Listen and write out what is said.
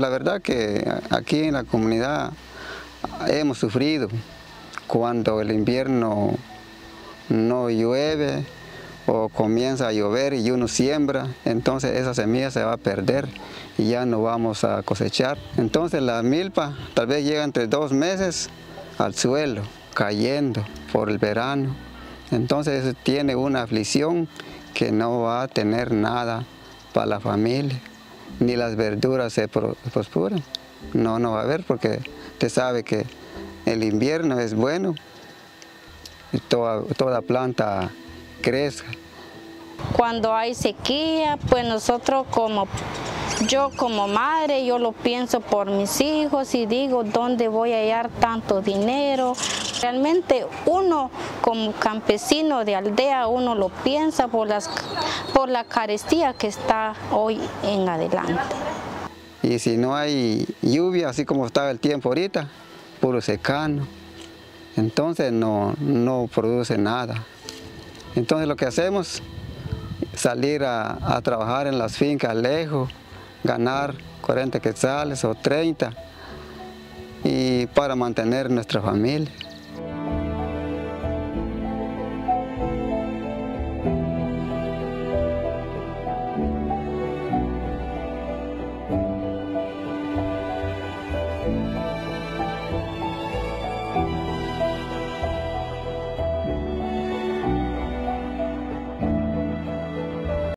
La verdad que aquí en la comunidad hemos sufrido cuando el invierno no llueve o comienza a llover y uno siembra, entonces esa semilla se va a perder y ya no vamos a cosechar. Entonces la milpa tal vez llega entre 2 meses al suelo, cayendo por el verano. Entonces eso tiene una aflicción que no va a tener nada para la familia, ni las verduras se prosperan. No va a haber porque usted sabe que el invierno es bueno y toda planta crece. Cuando hay sequía, pues nosotros yo como madre, yo lo pienso por mis hijos y digo, ¿dónde voy a hallar tanto dinero? Realmente uno como campesino de aldea, uno lo piensa por la carestía que está hoy en adelante. Y si no hay lluvia, así como está el tiempo ahorita, puro secano, entonces no produce nada. Entonces lo que hacemos es salir a trabajar en las fincas lejos, ganar 40 quetzales o 30 y para mantener nuestra familia.